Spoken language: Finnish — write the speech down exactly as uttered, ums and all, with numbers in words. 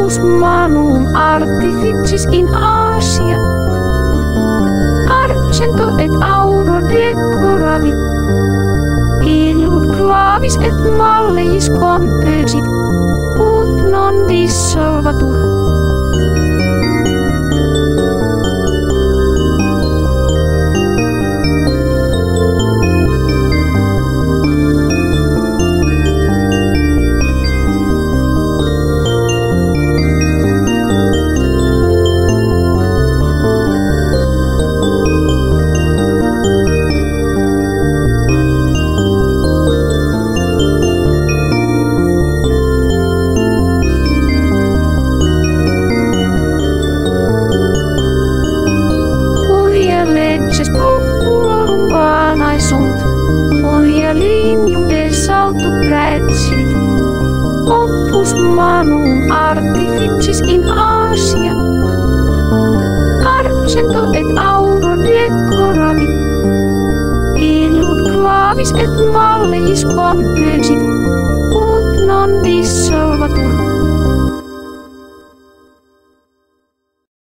opus manuum artificis in ascia, argento et auro decoravit, illud clavis et malleis conpegit, ut non dissolvatur. Populorum vanae sunt, lignum de saltu praecidit, opus manuum artificis in ascia, argento et auro decoravit, illud clavis et malleis conpegit, ut non dissolvatur.